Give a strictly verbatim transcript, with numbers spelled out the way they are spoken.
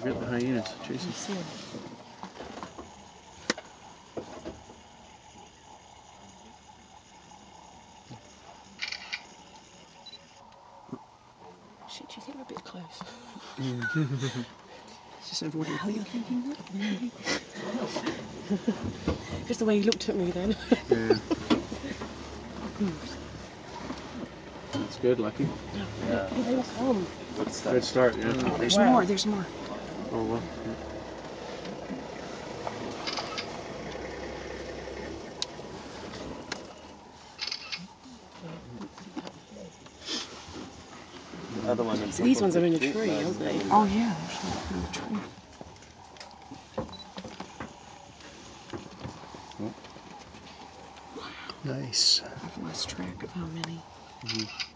forget the hyenas, Jason. Shit, do you think we're a bit close? She said, what do you think? Just the way he looked at me then. Yeah. That's good, Lucky. Yeah. They will come. Good start. Good start, yeah. Oh, there's Wow. more, there's more. Oh, well. The other one So these ones are in the tree, aren't they? Oh yeah, there's one in the tree. Nice. I've lost track of how many. Mm-hmm.